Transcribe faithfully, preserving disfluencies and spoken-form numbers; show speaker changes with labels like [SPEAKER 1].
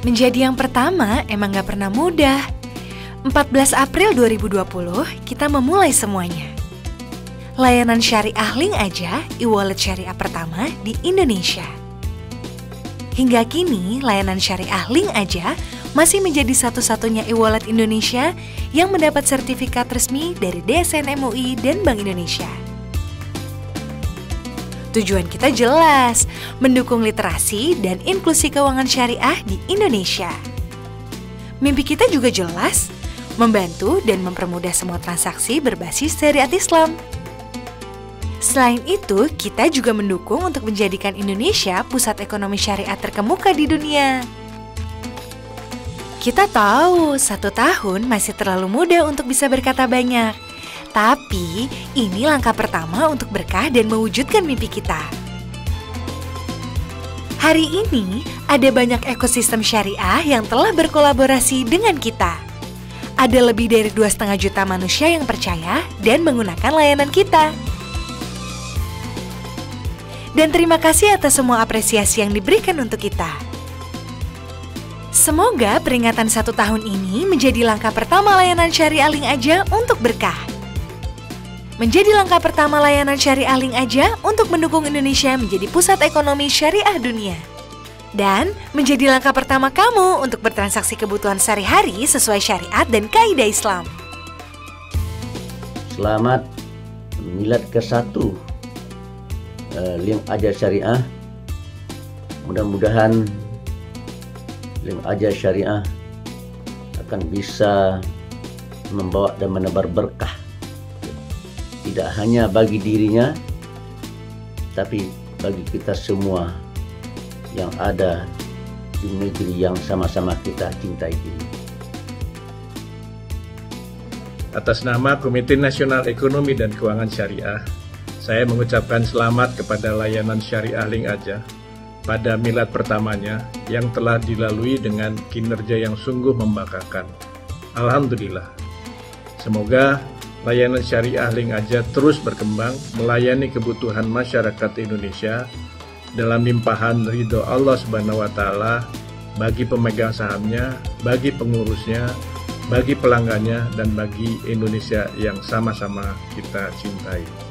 [SPEAKER 1] Menjadi yang pertama emang gak pernah mudah. empat belas April dua ribu dua puluh, kita memulai semuanya. Layanan syariah Link Aja, e-wallet syariah pertama di Indonesia. Hingga kini, layanan syariah Link Aja masih menjadi satu-satunya e-wallet Indonesia yang mendapat sertifikat resmi dari D S N M U I dan Bank Indonesia. Tujuan kita jelas, mendukung literasi dan inklusi keuangan syariah di Indonesia. Mimpi kita juga jelas, membantu dan mempermudah semua transaksi berbasis syariat Islam. Selain itu, kita juga mendukung untuk menjadikan Indonesia pusat ekonomi syariah terkemuka di dunia. Kita tahu, satu tahun masih terlalu muda untuk bisa berkata banyak. Tapi, ini langkah pertama untuk berkah dan mewujudkan mimpi kita. Hari ini, ada banyak ekosistem syariah yang telah berkolaborasi dengan kita. Ada lebih dari dua setengah juta manusia yang percaya dan menggunakan layanan kita. Dan terima kasih atas semua apresiasi yang diberikan untuk kita. Semoga peringatan satu tahun ini menjadi langkah pertama layanan syariah Link Aja untuk berkah. Menjadi langkah pertama layanan syariah Link Aja untuk mendukung Indonesia menjadi pusat ekonomi syariah dunia. Dan menjadi langkah pertama kamu untuk bertransaksi kebutuhan sehari-hari sesuai syariat dan kaidah Islam.
[SPEAKER 2] Selamat milad ke satu uh, Link Aja Syariah. Mudah-mudahan Link Aja Syariah akan bisa membawa dan menebar berkah. Tidak hanya bagi dirinya, tapi bagi kita semua yang ada di negeri yang sama-sama kita cintai ini.
[SPEAKER 3] Atas nama Komite Nasional Ekonomi dan Keuangan Syariah, saya mengucapkan selamat kepada layanan syariah Link Aja pada milad pertamanya yang telah dilalui dengan kinerja yang sungguh membanggakan. Alhamdulillah. Semoga layanan syariah Link Aja terus berkembang melayani kebutuhan masyarakat Indonesia dalam limpahan ridho Allah Subhanahu wa Ta'ala bagi pemegang sahamnya, bagi pengurusnya, bagi pelanggannya, dan bagi Indonesia yang sama-sama kita cintai.